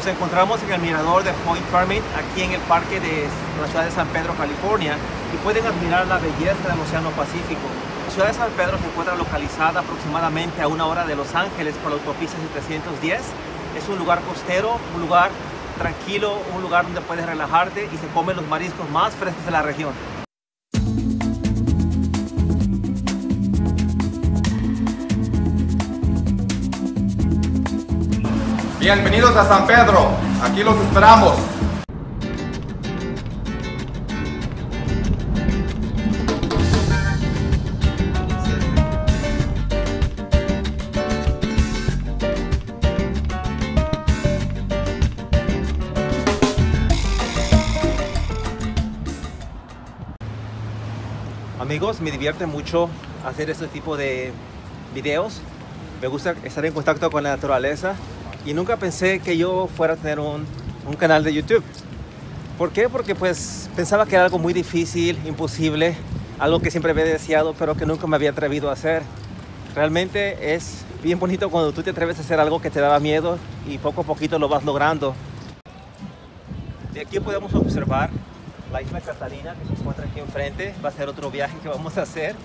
Nos encontramos en el mirador de Point Fermin, aquí en el parque de la ciudad de San Pedro, California, y pueden admirar la belleza del Océano Pacífico. La ciudad de San Pedro se encuentra localizada aproximadamente a 1 hora de Los Ángeles por la autopista 710. Es un lugar costero, un lugar tranquilo, un lugar donde puedes relajarte y se comen los mariscos más frescos de la región. Bienvenidos a San Pedro, aquí los esperamos. Amigos, me divierte mucho hacer este tipo de videos. Me gusta estar en contacto con la naturaleza. Y nunca pensé que yo fuera a tener un canal de YouTube. ¿Por qué? Porque pues pensaba que era algo muy difícil, imposible, algo que siempre había deseado, pero que nunca me había atrevido a hacer. Realmente es bien bonito cuando tú te atreves a hacer algo que te daba miedo y poco a poquito lo vas logrando. De aquí podemos observar la isla Catalina que se encuentra aquí enfrente. Va a ser otro viaje que vamos a hacer.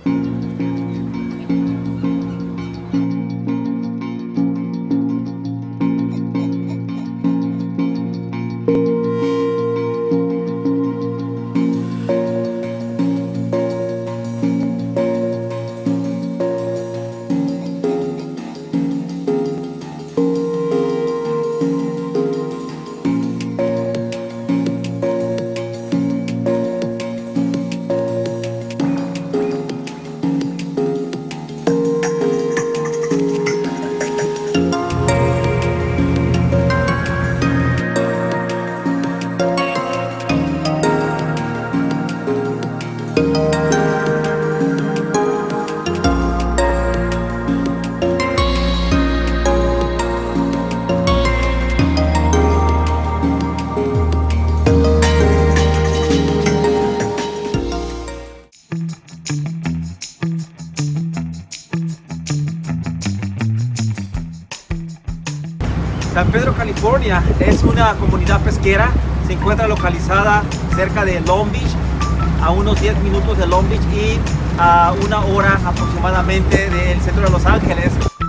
San Pedro, California es una comunidad pesquera. Se encuentra localizada cerca de Long Beach, a unos 10 minutos de Long Beach y a 1 hora aproximadamente del centro de Los Ángeles.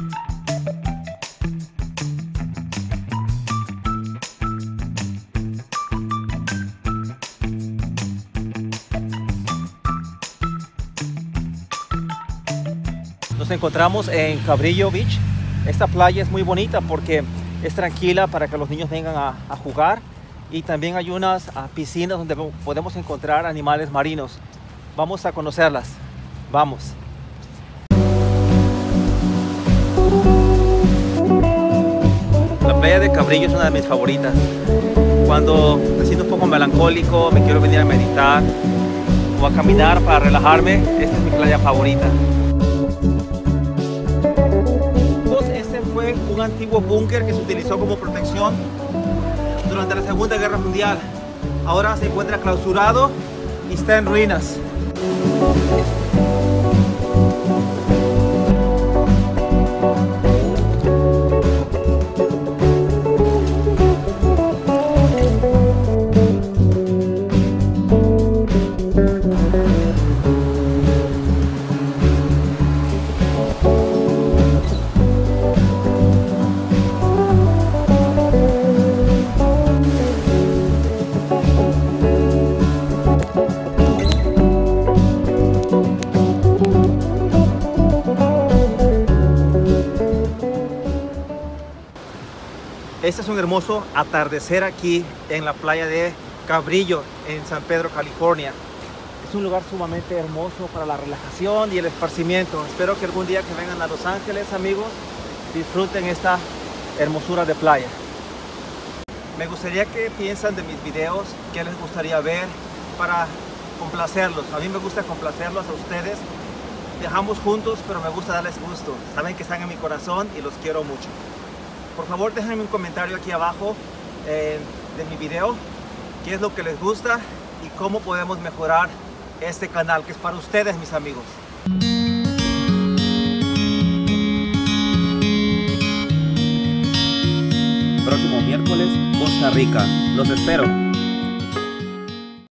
Nos encontramos en Cabrillo Beach. Esta playa es muy bonita porque es tranquila para que los niños vengan a jugar, y también hay unas piscinas donde podemos encontrar animales marinos. Vamos a conocerlas. Vamos. La playa de Cabrillo es una de mis favoritas. Cuando me siento un poco melancólico, me quiero venir a meditar o a caminar para relajarme, esta es mi playa favorita. Fue un antiguo búnker que se utilizó como protección durante la Segunda Guerra Mundial. Ahora se encuentra clausurado y está en ruinas. Este es un hermoso atardecer aquí en la playa de Cabrillo, en San Pedro, California. Es un lugar sumamente hermoso para la relajación y el esparcimiento. Espero que algún día que vengan a Los Ángeles, amigos, disfruten esta hermosura de playa. Me gustaría que piensen de mis videos, qué les gustaría ver para complacerlos. A mí me gusta complacerlos a ustedes. Viajamos juntos, pero me gusta darles gusto. Saben que están en mi corazón y los quiero mucho. Por favor, déjenme un comentario aquí abajo de mi video, qué es lo que les gusta y cómo podemos mejorar este canal, que es para ustedes, mis amigos. Próximo miércoles. miércoles, Costa Rica. Los espero.